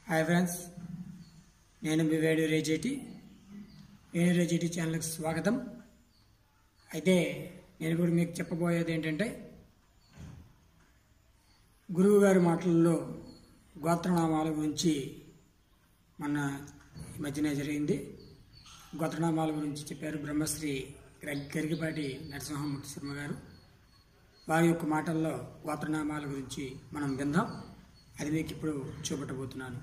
Hi friends, నేను మీ వేణు రేజేటి ఛానల్కి స్వాగతం. అయితే నేను ఇప్పుడు మీకు చెప్పబోయేది ఏంటంటే, గురువు గారి మాటల్లో గోత్రనామాల గురించి మన ఈ మధ్యనే జరిగింది. గోత్రనామాల గురించి చెప్పారు బ్రహ్మశ్రీ గరికపాటి నరసింహమూర్తి శర్మ గారు. వారి యొక్క మాటల్లో గోత్రనామాల గురించి మనం విందాం. అది మీకు ఇప్పుడు చూపెట్టబోతున్నాను.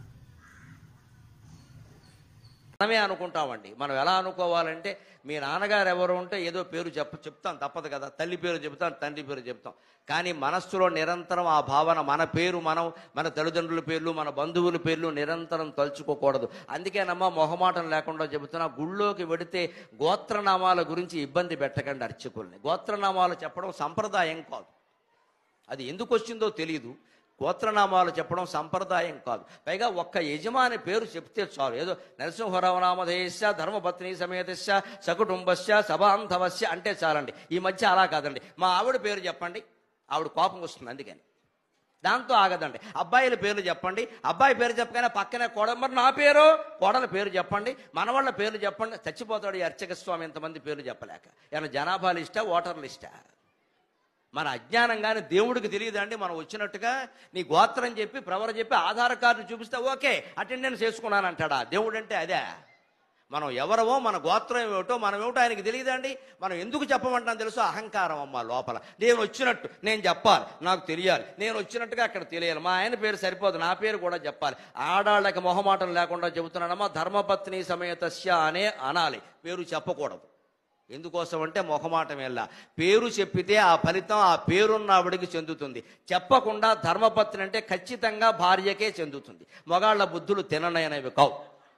మనమే అనుకుంటామండి. మనం ఎలా అనుకోవాలంటే, మీ నాన్నగారు ఎవరు ఉంటే ఏదో పేరు చెప్తాం, తప్పదు కదా. తల్లి పేరు చెప్తాం, తండ్రి పేరు చెప్తాం. కానీ మనస్సులో నిరంతరం ఆ భావన, మన పేరు మన తల్లిదండ్రుల పేర్లు, మన బంధువుల పేర్లు నిరంతరం తలుచుకోకూడదు. అందుకేనమ్మా మొహమాటం లేకుండా చెబుతున్నా, గుళ్ళోకి వెడితే గోత్రనామాల గురించి ఇబ్బంది పెట్టకండి అర్చకుల్ని. గోత్రనామాలు చెప్పడం సంప్రదాయం కాదు. అది ఎందుకు వచ్చిందో తెలియదు. గోత్రనామాలు చెప్పడం సంప్రదాయం కాదు. పైగా ఒక్క యజమాని పేరు చెప్తే చాలు. ఏదో నరసింహరావు నామధేయస్య ధర్మపత్ని సమేతస్య సకుటుంబస్య సభాంధవస్య అంటే చాలండి. ఈ మధ్య అలా కాదండి. మా ఆవిడ పేరు చెప్పండి, ఆవిడ కోపం వస్తుంది. అందుకని దాంతో ఆగదండి. అబ్బాయిల పేర్లు చెప్పండి, అబ్బాయి పేరు చెప్పగానే పక్కనే కోడలు, మరి నా పేరు, కోడల పేరు చెప్పండి, మనవాళ్ళ పేర్లు చెప్పండి. చచ్చిపోతాడు ఈ అర్చక స్వామి ఇంతమంది పేర్లు చెప్పలేక. ఏమైనా జనాభా లిస్టా, ఓటర్ లిస్టా? మన అజ్ఞానంగానే దేవుడికి తెలియదండి. మనం వచ్చినట్టుగా నీ గోత్రం చెప్పి ప్రవర చెప్పి ఆధార్ కార్డు చూపిస్తే ఓకే అటెండెన్స్ చేసుకున్నాను అంటాడా? దేవుడు అంటే అదే. మనం ఎవరవో, మన గోత్రం ఏమిటో మనం ఏమిటో ఆయనకి తెలియదండి. మనం ఎందుకు చెప్పమంటాం తెలుసు? అహంకారం అమ్మ లోపల. నేను వచ్చినట్టు నేను చెప్పాలి, నాకు తెలియాలి, నేను వచ్చినట్టుగా అక్కడ తెలియాలి. మా ఆయన పేరు సరిపోదు, నా పేరు కూడా చెప్పాలి. ఆడాళ్ళకి మొహమాటం లేకుండా చెబుతున్నాడమ్మా, ధర్మపత్ని సమేతస్య అనే అనాలి, పేరు చెప్పకూడదు. ఎందుకోసం అంటే మొహమాటం వెళ్ళా. పేరు చెప్పితే ఆ ఫలితం ఆ పేరున్నావిడికి చెందుతుంది. చెప్పకుండా ధర్మపత్ని అంటే ఖచ్చితంగా భార్యకే చెందుతుంది. మగాళ్ళ బుద్ధులు తిననైనవి కావు.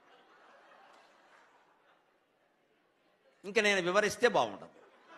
ఇంకా నేను వివరిస్తే బాగుండదు.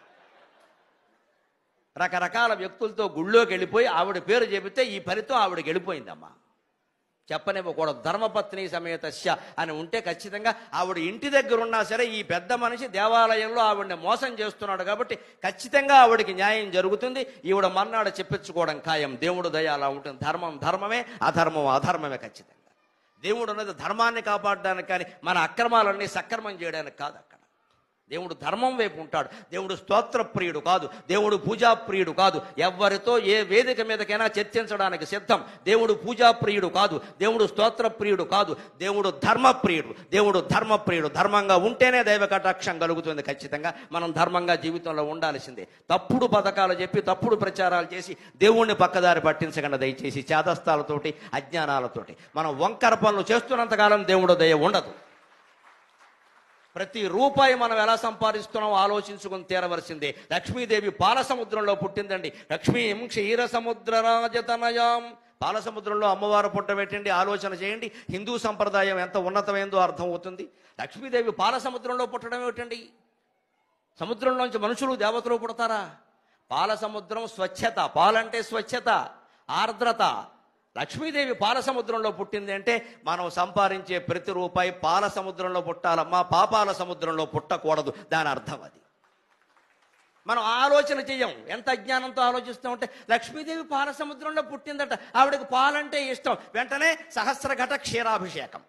రకరకాల వ్యక్తులతో గుళ్ళోకి వెళ్ళిపోయి ఆవిడ పేరు చెబితే ఈ ఫలితం ఆవిడకి వెళ్ళిపోయిందమ్మా. చెప్పనివ్వకూడదు. ధర్మపత్ని సమేతస్య అని ఉంటే ఖచ్చితంగా ఆవిడ ఇంటి దగ్గర ఉన్నా సరే ఈ పెద్ద మనిషి దేవాలయంలో ఆవిడని మోసం చేస్తున్నాడు కాబట్టి ఖచ్చితంగా ఆవిడకి న్యాయం జరుగుతుంది. ఈవిడ మన్నాడు చెప్పించుకోవడం ఖాయం. దేవుడు దయ అలా ఉంటుంది. ధర్మం ధర్మమే, అధర్మం అధర్మమే. ఖచ్చితంగా దేవుడు అనేది ధర్మాన్ని కాపాడడానికి, కానీ మన అక్రమాలన్నీ సక్రమం చేయడానికి కాదు. అక్కడ దేవుడు ధర్మం వైపు ఉంటాడు. దేవుడు స్తోత్ర ప్రియుడు కాదు, దేవుడు పూజా ప్రియుడు కాదు. ఎవరితో ఏ వేదిక మీదకైనా చర్చించడానికి సిద్ధం. దేవుడు పూజా ప్రియుడు కాదు, దేవుడు స్తోత్ర ప్రియుడు కాదు, దేవుడు ధర్మప్రియుడు. దేవుడు ధర్మప్రియుడు. ధర్మంగా ఉంటేనే దైవ కటాక్షం కలుగుతుంది. ఖచ్చితంగా మనం ధర్మంగా జీవితంలో ఉండాల్సిందే. తప్పుడు పథకాలు చెప్పి తప్పుడు ప్రచారాలు చేసి దేవుణ్ణి పక్కదారి పట్టించకుండా దయచేసి చేదస్తాలతోటి అజ్ఞానాలతోటి మనం వంకర పనులు చేస్తున్నంతకాలం దేవుడు దయ ఉండదు. ప్రతి రూపాయి మనం ఎలా సంపాదిస్తున్నామో ఆలోచించుకుని తీరవలసిందే. లక్ష్మీదేవి పాలసముద్రంలో పుట్టిందండి. లక్ష్మీం క్షీర సముద్ర రాజతనయాం. పాలసముద్రంలో అమ్మవారు పుట్టబెట్టండి, ఆలోచన చేయండి. హిందూ సంప్రదాయం ఎంత ఉన్నతమైందో అర్థం అవుతుంది. లక్ష్మీదేవి పాలసముద్రంలో పుట్టడం ఏమిటండి? సముద్రంలోంచి మనుషులు దేవతలు పుడతారా? పాలసముద్రం స్వచ్ఛత. పాలంటే స్వచ్ఛత, ఆర్ద్రత. లక్ష్మీదేవి పాలసముద్రంలో పుట్టింది అంటే మనం సంపాదించే ప్రతి రూపాయి పాలసముద్రంలో పుట్టాలమ్మా, పాపాల సముద్రంలో పుట్టకూడదు. దాని అర్థం అది. మనం ఆలోచన చెయ్యం. ఎంత అజ్ఞానంతో ఆలోచిస్తామంటే, లక్ష్మీదేవి పాలసముద్రంలో పుట్టిందట, ఆవిడకి పాలంటే ఇష్టం, వెంటనే సహస్రఘట క్షీరాభిషేకం.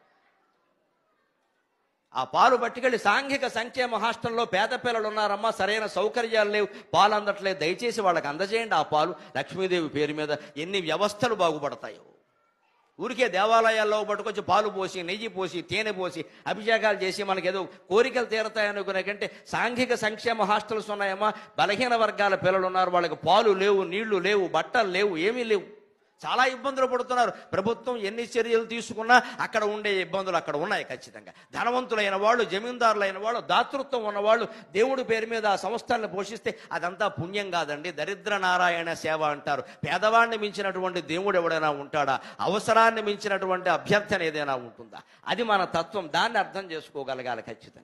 ఆ పాలు పట్టుకెళ్ళి సాంఘిక సంక్షేమ హాస్టల్లో పేద పిల్లలు ఉన్నారమ్మా, సరైన సౌకర్యాలు లేవు, పాలు అందట్లేదు, దయచేసి వాళ్ళకి అందజేయండి ఆ పాలు. లక్ష్మీదేవి పేరు మీద ఎన్ని వ్యవస్థలు బాగుపడతాయో. ఊరికే దేవాలయాల్లో పట్టుకొచ్చి పాలు పోసి, నెయ్యి పోసి, తేనె పోసి అభిషేకాలు చేసి మనకేదో కోరికలు తీరతాయనుకునే కంటే, సాంఘిక సంక్షేమ హాస్టల్స్ ఉన్నాయమ్మా, బలహీన వర్గాల పిల్లలు ఉన్నారు, వాళ్ళకి పాలు లేవు, నీళ్లు లేవు, బట్టలు లేవు, ఏమీ లేవు, చాలా ఇబ్బందులు పడుతున్నారు. ప్రభుత్వం ఎన్ని చర్యలు తీసుకున్నా అక్కడ ఉండే ఇబ్బందులు అక్కడ ఉన్నాయి. ఖచ్చితంగా ధనవంతులైన వాళ్ళు, జమీందారులైన వాళ్ళు, దాతృత్వం ఉన్నవాళ్ళు దేవుడి పేరు మీద ఆ సంస్థలను పోషిస్తే అదంతా పుణ్యం కాదండి. దరిద్ర నారాయణ సేవ అంటారు. పేదవాడిని మించినటువంటి దేవుడు ఎవడైనా ఉంటాడా? అవసరాన్ని మించినటువంటి అభ్యర్థన ఏదైనా ఉంటుందా? అది మన తత్వం. దాన్ని అర్థం చేసుకోగలగాలి ఖచ్చితంగా.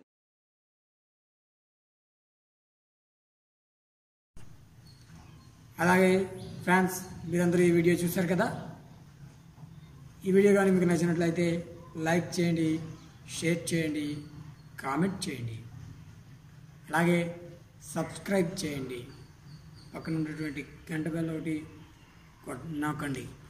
అలాగే ఫ్రెండ్స్, మీరందరూ ఈ వీడియో చూశారు కదా. ఈ వీడియో కానీ మీకు నచ్చినట్లయితే లైక్ చేయండి, షేర్ చేయండి, కామెంట్ చేయండి. అలాగే సబ్స్క్రైబ్ చేయండి. పక్కన ఉన్నటువంటి గంట బెల్ ఒకటి నొక్కండి.